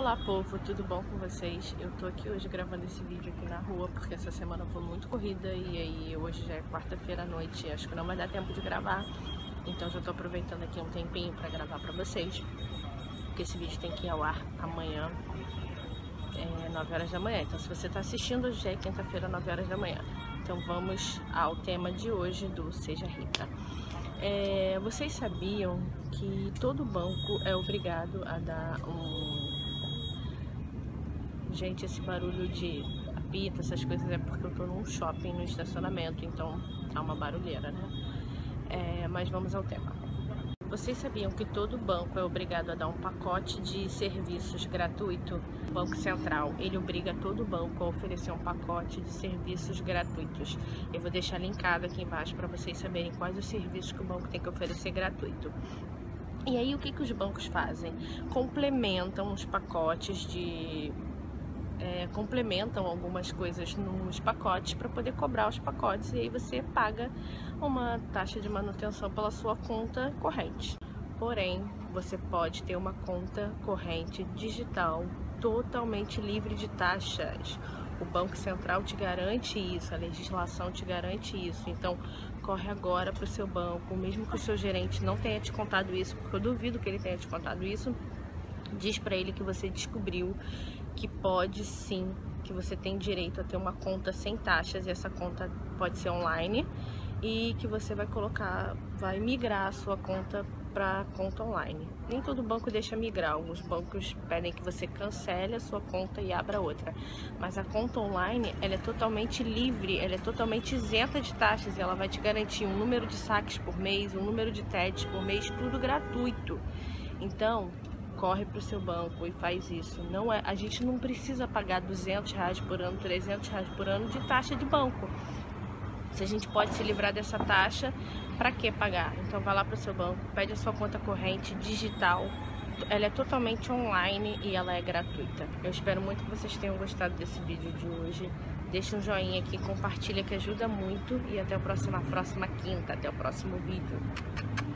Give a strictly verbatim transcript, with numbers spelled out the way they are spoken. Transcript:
Olá povo, tudo bom com vocês? Eu tô aqui hoje gravando esse vídeo aqui na rua porque essa semana foi muito corrida e aí hoje já é quarta-feira à noite, acho que não vai dar tempo de gravar, então já tô aproveitando aqui um tempinho pra gravar pra vocês, porque esse vídeo tem que ir ao ar amanhã, é, nove horas da manhã, então se você tá assistindo hoje é quinta-feira, nove horas da manhã. Então vamos ao tema de hoje do Seja Rica. É, vocês sabiam que todo banco é obrigado a dar um... Gente, esse barulho de apito, essas coisas é porque eu tô num shopping, no estacionamento, então tá uma barulheira, né? É, mas vamos ao tema. Vocês sabiam que todo banco é obrigado a dar um pacote de serviços gratuito? O Banco Central, ele obriga todo banco a oferecer um pacote de serviços gratuitos. Eu vou deixar linkado aqui embaixo para vocês saberem quais os serviços que o banco tem que oferecer gratuito. E aí o que, que os bancos fazem? Complementam os pacotes de... É, complementam algumas coisas nos pacotes para poder cobrar os pacotes e aí você paga uma taxa de manutenção pela sua conta corrente. Porém, você pode ter uma conta corrente digital totalmente livre de taxas. O Banco Central te garante isso, a legislação te garante isso. Então, corre agora para o seu banco, mesmo que o seu gerente não tenha te contado isso, porque eu duvido que ele tenha te contado isso, diz para ele que você descobriu que pode sim, que você tem direito a ter uma conta sem taxas e essa conta pode ser online e que você vai colocar, vai migrar a sua conta para conta online. Nem todo banco deixa migrar, alguns bancos pedem que você cancele a sua conta e abra outra, mas a conta online ela é totalmente livre, ela é totalmente isenta de taxas e ela vai te garantir um número de saques por mês, um número de T E Ds por mês, tudo gratuito. Então corre para o seu banco e faz isso. Não é, a gente não precisa pagar duzentos reais por ano, trezentos reais por ano de taxa de banco. Se a gente pode se livrar dessa taxa, para que pagar? Então vai lá para o seu banco, pede a sua conta corrente digital. Ela é totalmente online e ela é gratuita. Eu espero muito que vocês tenham gostado desse vídeo de hoje. Deixa um joinha aqui, compartilha que ajuda muito e até a próxima, próxima quinta, até o próximo vídeo.